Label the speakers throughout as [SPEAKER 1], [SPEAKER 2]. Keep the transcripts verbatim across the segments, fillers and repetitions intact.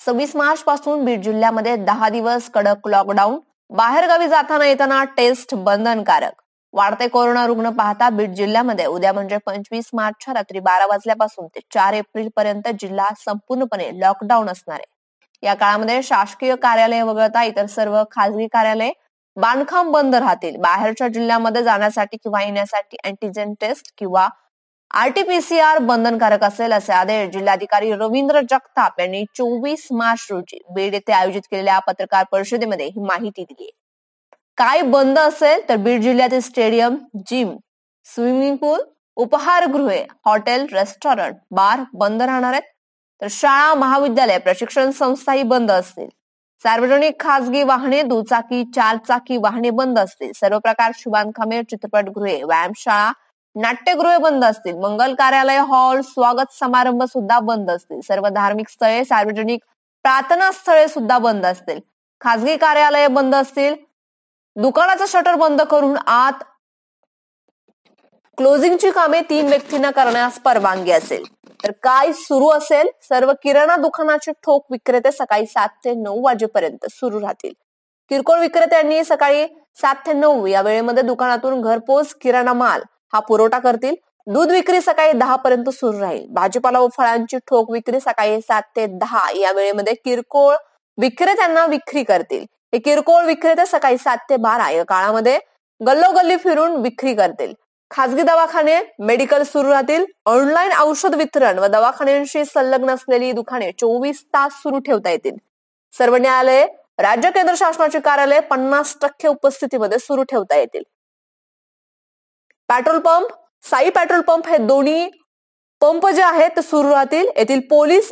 [SPEAKER 1] सव्वीस मार्च पासून बीड जिल्ह्यामध्ये दहा दिवस कडक लॉकडाऊन. बाहेरगावी जाताना येताना टेस्ट बंधनकारक. वाढते कोरोना रुग्ण पाहता बीड जिल्ह्यामध्ये उद्या म्हणजे पंचवीस मार्चच्या रात्री बारा वाजल्यापासून ते चार एप्रिल पर्यंत जिल्हा संपूर्णपणे लॉकडाऊन असणार आहे. या काळामध्ये शासकीय कार्यालय वगळता इतर सर्व खासगी कार्यालय बांधकाम बंद राहतील. बाहेरच्या जिल्ह्यामध्ये जाण्यासाठी किंवा येण्यासाठी अँटीजेन टेस्ट किंवा आरटीपीसीआर बंधनकारक असेल, असे आदेश जिल्हाधिकारी रवींद्र जगताप यांनी चोवीस मार्च रोजी बीड येथे आयोजित केलेल्या पत्रकार परिषदेमध्ये ही माहिती दिली. काय बंद असेल तर बीड जिल्ह्यातील स्टेडियम, जिम, स्विमिंग पूल, उपहारगृहे, हॉटेल, रेस्टॉरंट, बार बंद राहणार आहेत. तर शाळा, महाविद्यालय, प्रशिक्षण संस्थाही बंद असतील. सार्वजनिक खासगी वाहने, दुचाकी, चारचाकी वाहने बंद असतील. सर्व प्रकारची बांधकामे, चित्रपटगृहे, व्यायामशाळा, नाट्यगृहे बंद असतील. मंगल कार्यालय, हॉल, स्वागत समारंभ सुद्धा बंद असतील. सर्व धार्मिक स्थळे, सार्वजनिक प्रार्थना स्थळे सुद्धा बंद असतील. खासगी कार्यालय बंद असतील. दुकानाचं शटर बंद करून आत क्लोजिंगची कामे तीन व्यक्तींना करण्यास परवानगी असेल. तर काय सुरू असेल? सर्व किराणा दुकानाचे ठोक विक्रेते सकाळी सात ते नऊ वाजेपर्यंत सुरू राहतील. किरकोळ विक्रेत्यांनी सकाळी सात ते नऊ या वेळेमध्ये दुकानातून घरपोच किराणा माल हा पुरवठा करतील. दूध विक्री सकाळी दहा पर्यंत सुरू राहील. भाजीपाला व फळांची ठोक विक्री सकाळी सात ते दहा या वेळेमध्ये किरकोळ विक्रेत्यांना विक्री करतील. हे किरकोळ विक्रेते सकाळी सात ते बारा या काळामध्ये गल्लोगल्ली फिरून विक्री करतील. खासगी दवाखाने, मेडिकल सुरू राहतील. ऑनलाईन औषध वितरण व दवाखान्यांशी संलग्न असलेली दुकाने चोवीस तास सुरू ठेवता येतील. सर्व न्यायालये, राज्य केंद्र शासनाची कार्यालय पन्नास टक्के उपस्थितीमध्ये सुरू ठेवता येतील. Petrol pump, Sai petrol pump हे दोन्ही पंप जे आहेत ते सुरू राहतील. येथील पोलीस,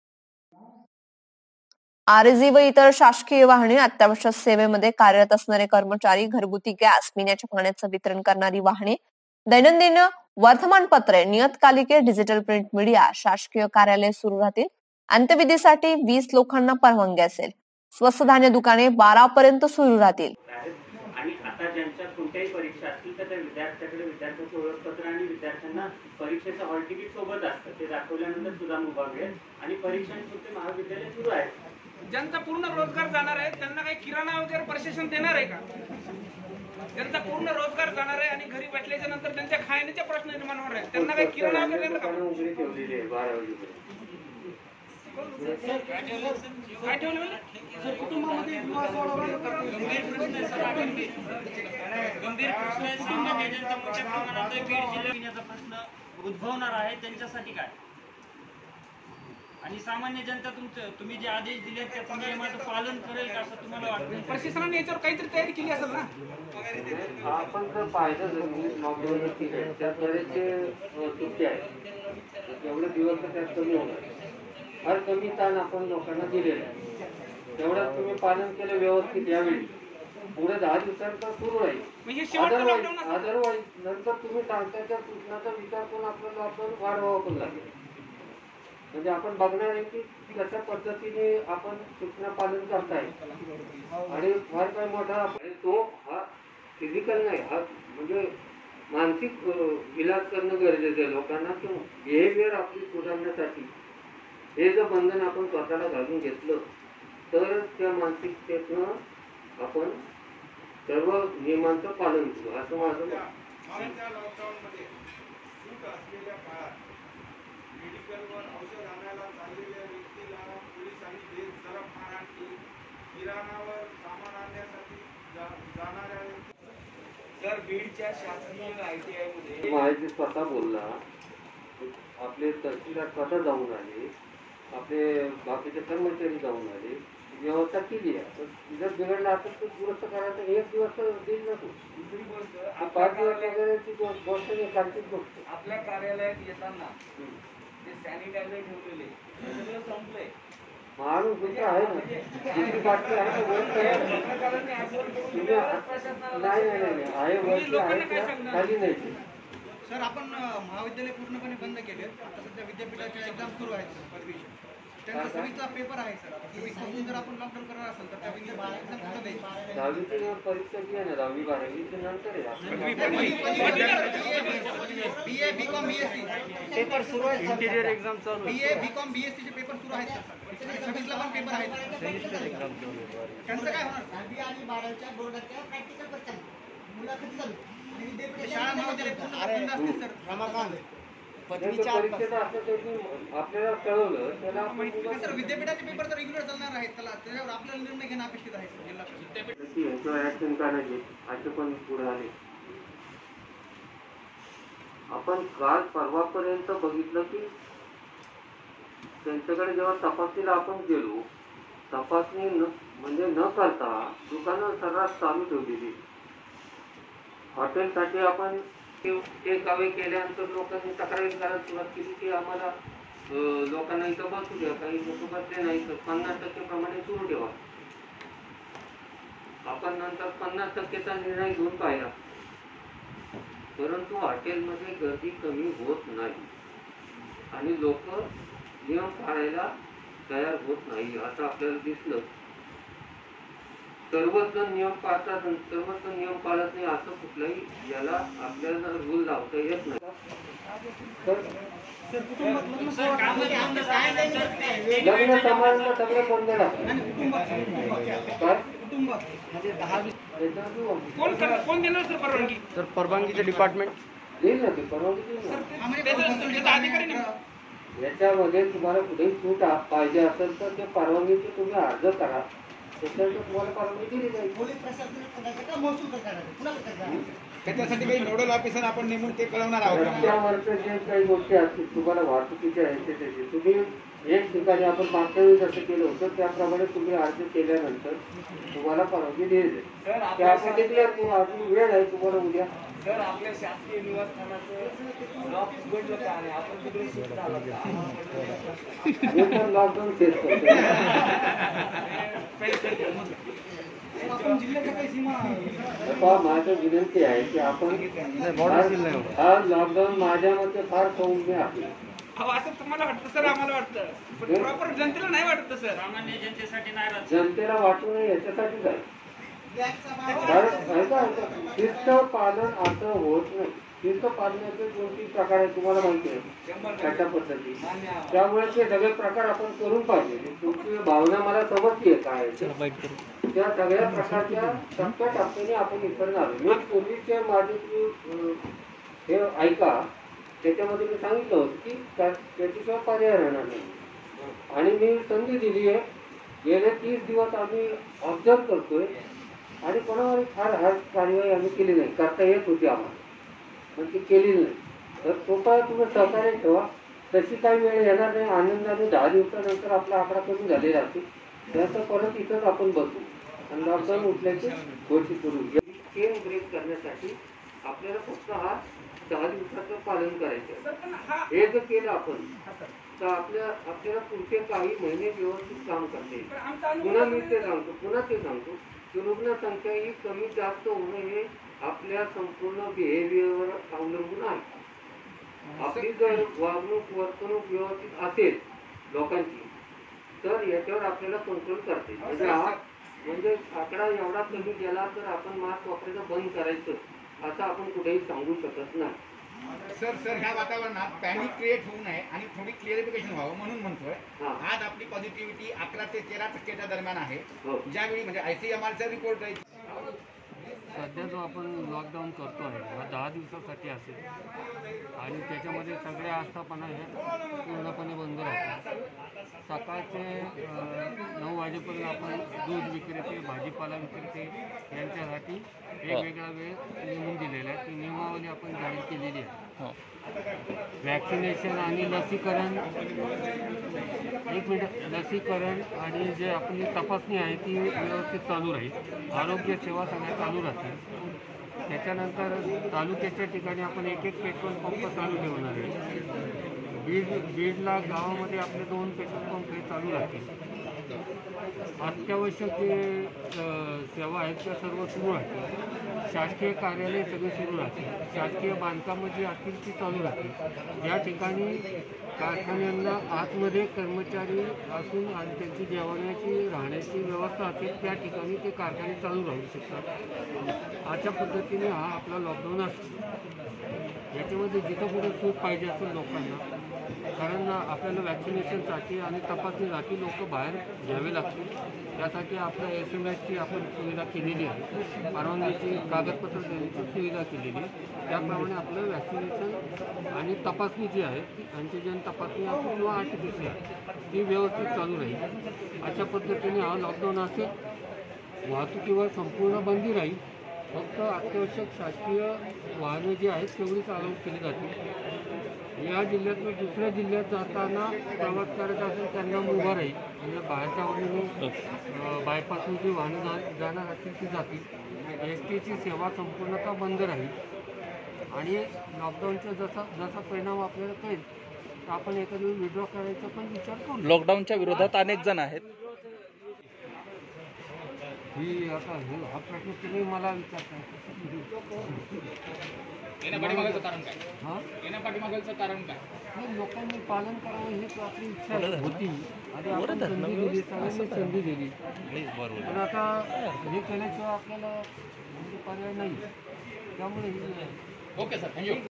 [SPEAKER 1] आरजी व इतर शासकीय वाहने, अत्यावश्यक सेवेमध्ये कार्यरत असणारे कर्मचारी, घरगुती गॅस, पिण्याच्या पाण्याचं वितरण करणारी वाहने, दैनंदिन वर्तमानपत्रे, नियतकालिके, डिजिटल प्रिंट मीडिया, शासकीय कार्यालय सुरू राहतील. अंत्यविधीसाठी वीस लोकांना परवानगी असेल. स्वस्त धान्य दुकाने बारा पर्यंत सुरू राहतील.
[SPEAKER 2] आणि आता ज्यांच्या कोणत्याही परीक्षा असतील तर त्या विद्यार्थ्याकडे विद्यार्थ्याचं ओळखपत्र आणि विद्यार्थ्यांना परीक्षेचं हॉल तिकीट सोबत असतं. ते दाखवल्यानंतर सुद्धा मुभा मिळेल आणि परीक्षांपुरते महाविद्यालय सुरू आहे.
[SPEAKER 3] ज्यांचा पूर्ण रोजगार जाणार आहे त्यांना काही किराणा वगैरे प्रशासन देणार आहे का? ज्यांचा पूर्ण रोजगार जाणार आहे आणि घरी बसल्याच्या नंतर त्यांच्या खाण्याचे प्रश्न निर्माण होणार आहेत, त्यांना काही किराणा वगैरे देणार का?
[SPEAKER 2] उघडी ठेवलेली आहे बारा वाजेपर्यंत.
[SPEAKER 3] काय ठेवलं? कुटुंबामध्ये
[SPEAKER 4] गंभीर प्रश्न सामान्य जनता मोठ्या प्रमाणात बीड जिल्ह्याचा प्रश्न उद्भवणार आहे, त्यांच्यासाठी काय? आणि सामान्य जनता तुमचं तुम्ही जे आदेश दिले त्या नियमाचं पालन करेल का असं तुम्हाला वाटतं?
[SPEAKER 3] प्रशासनाने याच्यावर काहीतरी तयारी केली असेल ना?
[SPEAKER 2] आपण जर पाहिलं लॉकडाऊन ठीक आहे, त्याद्वारे जे सुट्टी आहे तेवढे दिवस तर त्यात कमी होणार. हर कमी ताण आपण लोकांना दिलेला आहे, तेवढ्यात तुम्ही पालन केलं व्यवस्थित. यावेळी पुढे दहा दिवसांचा सुरू राहील. अदरवाईज अदरवाईज नंतर तुम्ही सांगता त्या सूचनाचा विचार करून आपल्याला आपण वाढवावं पण लागेल. म्हणजे आपण बघणार आहे की कशा पद्धतीने आपण सूचना पालन करताय. आणि फार काही मोठा तो हा फिजिकल नाही, हा म्हणजे मानसिक इलाज करणं गरजेचं आहे लोकांना. किंवा बिहेवियर आपली सुधारण्यासाठी हे जर बंधन आपण स्वतःला घालून घेतलं तर त्या मानसिकतेतनं आपण सर्व नियमांचं पालन करू असं माझं मत.
[SPEAKER 5] मेडिकलवर औषध आणायला चाललेल्या व्यक्तीला पोलिसांनी बेस जरब मारहाण केली. किराणावर सामान आणण्यासाठी जाणाऱ्या सर बीडच्या शासकीय आय टी आय मध्ये
[SPEAKER 2] माहिती स्वतः बोलला. आपले तहसीलदार स्वतः जाऊन आले, आपले बाकीचे कर्मचारी जाऊन आले, व्यवस्था केली आहे. जर बिघडलं असेल तर दुरुस्त करायचं. एक दिवस देईल नको,
[SPEAKER 5] दुसरी गोष्ट
[SPEAKER 2] पाच दिवस वगैरेची गोष्ट नाही, सारखीच गोष्ट.
[SPEAKER 5] आपल्या कार्यालयात येताना ते सॅनिटायझर ठेवलेले सगळं संपलंय.
[SPEAKER 2] माणूस दुसरं आहे ना, दुसरी बाटली आहे ना, वरती आहे. नाही नाही नाही आहे, वरती आहे, खाली नाही.
[SPEAKER 6] सर आपण महाविद्यालय पूर्णपणे बंद केले. आता सध्या विद्यापीठाच्या एक्झाम सुरू आहेत पदवीच्या. त्यांचा सव्वीसचा पेपर आहे सर. सव्वीस पासून जर आपण लॉकडाऊन करणार असेल तर त्या विद्यार्थ्यांना exam कुठं द्यायची?
[SPEAKER 2] दहावीची परीक्षा जी आहे ना दहावी बारावीची नंतर आहे.
[SPEAKER 6] B A B com B S C
[SPEAKER 4] paper सुरू आहे इंटिरियर एक्झाम चालू
[SPEAKER 6] B A B com B S सीचे पेपर सुरू आहेत सर. सव्वीसला पण पेपर आहेत. त्यांचं काय होणार?
[SPEAKER 7] दहावी आणि बारावीच्या बोर्डाच्या प्रॅक्टिकल परीक्षा मुलाखती चालू आणि विद्यापीठाच्या
[SPEAKER 6] शाळा महाविद्यालय पूर्ण बंद असतील सर.
[SPEAKER 2] परीक्षेचं असं त्यांनी आपल्याला कळवलं त्याला आपण
[SPEAKER 6] सर विद्यापीठाचे पेपर तर रेग्युलर चालणार आहेत. त्याला त्याच्यावर आपल्याला निर्णय घेणं अपेक्षित आहे सर. जिल्हा परिषद
[SPEAKER 2] किंवा ऍक्शन करायचे असे पण पुढे आले. आपण काल परवापर्यंत बघितलं की त्यांच्याकडे जेव्हा तपासणीला आपण गेलो तपासणी न म्हणजे न करता दुकानं सर्रास चालू ठेवलेली. हॉटेलसाठी आपण टेक अवे केल्यानंतर लोकांनी तक्रारी करायला सुरुवात केली की आम्हाला लोकांना इथं बसू द्या. काही लोक बसले नाही तर पन्नास टक्के प्रमाणे सुरू ठेवा. आपण नंतर पन्नास टक्केचा निर्णय घेऊन पाहिला परंतु हॉटेलमध्ये गर्दी कमी होत नाही आणि लोक नियम पाळायला तयार होत नाही असं आपल्याला दिसलं. सर्वच जण नियम पाळतात आणि सर्वच जण नियम पाळत नाही असं कुठलाही याला आपल्याला रूल लावता येत नाही. लग्न समारंभ सगळे बंद
[SPEAKER 3] कोण कर- कोण देणार सर परवानगी?
[SPEAKER 4] तर परवानगीचे डिपार्टमेंट
[SPEAKER 2] देईल ना ते परवानगी देईल ना.
[SPEAKER 3] त्याचा त्याचा अधिकारी नाही.
[SPEAKER 2] याच्यामध्ये तुम्हाला कुठेही सूट पाहिजे असेल तर ते परवानगीची तुम्ही अर्ज करा. त्याच्यानंतर तुम्हाला परवानगी दिली जाईल.
[SPEAKER 7] पोलीस प्रशासनात करायचं का महसूल करायचं कुणाला करायचं?
[SPEAKER 5] त्याच्यासाठी काही नोडल ऑफिसर आपण नेमून ते कळवणार आहोत.
[SPEAKER 2] रस्त्यावरच्या जे काही गोष्टी असतील तुम्हाला वाहतुकीच्या आहेत त्याची तुम्ही एक ठिकाणी आपण मागच्या वेळी जसं केलं होतं त्याप्रमाणे तुम्ही अर्ज केल्यानंतर तुम्हाला परवानगी दिली जाईल. ते आपण डिक्लेअर करू. अजून वेळ आहे तुम्हाला उद्या.
[SPEAKER 5] सर आपल्या शासकीय निवासस्थानाचं लॉक उघडलं का आणि आपण तिकडे शिफ्ट झालो का?
[SPEAKER 2] मी पण लॉकडाऊन फेस करतो.
[SPEAKER 6] आपण जिल्ह्याच्या काही सीमा
[SPEAKER 2] पहा माझं विनंती आहे की आपण हा लॉकडाऊन माझ्या मते फार सौम्य आहे.
[SPEAKER 3] अहो असं तुम्हाला वाटतं सर आम्हाला वाटतं पण प्रॉपर जनतेला नाही वाटत सर.
[SPEAKER 4] सामान्य जनतेसाठी नाही राहत.
[SPEAKER 2] जनतेला वाटू नये याच्यासाठीच आहे. कारण ऐका शिस्त पालन असं होत नाही. शिस्त पालनाचे दोन तीन प्रकार आहेत तुम्हाला माहिती आहे त्याच्या पद्धती. त्यामुळे ते सगळे प्रकार आपण करून पाहिजे. तुमची भावना मला समजते काय त्या सगळ्या प्रकारच्या टप्प्या टप्प्याने आपण इकडे आलो. मी पूर्वीचे माझे तुम्ही हे ऐका त्याच्यामध्ये मी सांगितलं होतं की त्याच्याशिवाय पर्याय राहणार नाही आणि मी संधी दिली आहे. गेले तीस दिवस आम्ही ऑब्झर्व करतोय आणि कोणावर फार हार्ड कार्यवाही आम्ही केली नाही. करता येत होती आम्हाला पण ती केली नाही. तर कृपया तुम्ही सहकार्य ठेवा. तशी काही वेळ येणार नाही. आनंदाने दहा दिवसानंतर आपला आकडा कमी झालेला असेल त्यानंतर परत इथंच आपण बसू आणि लॉकडाऊन उठल्याची घोषित करू. चेन ब्रेक करण्यासाठी आपल्याला फक्त हा दहा दिवसाचं पालन करायचं. हे जर केलं आपण तर आपल्या आपल्याला पुढचे काही महिने व्यवस्थित काम करता येईल. पुन्हा मी ते सांगतो पुन्हा ते सांगतो की रुग्णसंख्या ही कमी जास्त होणं हे आपल्या संपूर्ण बिहेवियरवर अवलंबून आहे. आपली जर वागणूक वर्तणूक व्यवस्थित असेल लोकांची तर याच्यावर आपल्याला कंट्रोल करता येईल. म्हणजे हा म्हणजे आकडा एवढा कमी गेला तर आपण मास्क वापरायचं बंद करायचं असं आपण कुठेही सांगू शकत नाही.
[SPEAKER 5] सर सर ह्या वातावरणात पॅनिक क्रिएट होऊ नये आणि थोडी क्लिअरिफिकेशन व्हावं म्हणून म्हणतोय. आज आपली पॉझिटिव्हिटी अकरा ते तेरा टक्क्याच्या दरम्यान आहे. ज्यावेळी म्हणजे आयसीएमआरचा रिपोर्ट आहे.
[SPEAKER 8] सध्या जो आपण लॉकडाऊन करतो आहे हा दहा दिवसासाठी असेल आणि त्याच्यामध्ये सगळे आस्थापना हे पूर्णपणे बंद राहतात. सकाळचे नऊ वाजेपर्यंत आपण दूध विक्रेते भाजीपाला विक्रेते यांच्यासाठी वेगवेगळा वेळ नेमून दिलेला आहे. ती नियमावली आपण जाहीर केलेली आहे. वॅक्सिनेशन आणि लसीकरण एक मिनिट लसीकरण आणि जे आपली तपासणी आहे ती व्यवस्थित चालू राहील. आरोग्य सेवा सगळ्या चालू राहतील. त्याच्यानंतर तालुक्याच्या ठिकाणी आपण एक एक पेट्रोल पंप चालू ठेवणार आहे. बीड बीडला गावामध्ये आपले दोन पेट्रोल पंप हे चालू राहतील. अत्यावश्यक जे अ, सेवा आहेत त्या सर्व सुरू राहतील. शासकीय कार्यालय सगळे सुरू राहतील. शासकीय बांधकामं जी असतील ती चालू राहतील. ज्या ठिकाणी कारखान्यांना आतमध्ये कर्मचारी असून आणि त्यांची जेवणाची राहण्याची व्यवस्था असेल त्या ठिकाणी ते कारखाने चालू राहू शकतात. अशा पद्धतीने हा आपला लॉकडाऊन असतो. याच्यामध्ये जिथं कुठे सूट पाहिजे असेल लोकांना, कारण आपल्याला वॅक्सिनेशनसाठी आणि तपासणीसाठी लोक बाहेर घ्यावे लागतील. त्यासाठी आपल्या एस एम एसची आपण सुविधा केलेली आहे. परवानगीची कागदपत्र देण्याची सुविधा केलेली आहे. त्याप्रमाणे आपलं वॅक्सिनेशन आणि तपासणी जी आहे अँटीजेन तपासणी असो किंवा R T P C R ती व्यवस्थित चालू राहील. अशा पद्धतीने हा लॉकडाऊन असेल. वाहतुकीवर संपूर्ण बंदी राहील. फक्त अत्यावश्यक शासकीय वाहनं जी आहेत तेवढीच अलाउ केली जातील. या जिल्ह्यातून दुसऱ्या जिल्ह्यात जाताना प्रवास करायचा असेल त्यांना मुभा राहील. म्हणजे बाहेरच्या वरून बायपासून जी वाहनं जा जाणार असतील ती जातील. एस टीची सेवा संपूर्णतः बंद राहील. आणि लॉकडाऊनचा जसा जसा परिणाम आपल्याला कळेल तर आपण एखादी विड्रॉ करायचा पण विचार करू.
[SPEAKER 9] लॉकडाऊनच्या विरोधात अनेक जण आहेत.
[SPEAKER 8] ही आता हे हा प्रश्न तुम्ही मला विचारताय.
[SPEAKER 3] येण्या पाठीमागचं कारण काय?
[SPEAKER 8] हां
[SPEAKER 3] येण्या पाठीमागचं कारण काय?
[SPEAKER 8] नाही, लोकांनी पालन करावं हीच आपली इच्छा होती. आणि आपण संधी दिली, सगळ्यांनी संधी दिली. पण आता हे केल्याशिवाय आपल्याला म्हणजे पर्याय नाही. त्यामुळे ही
[SPEAKER 3] ओके सर, थँक्यू.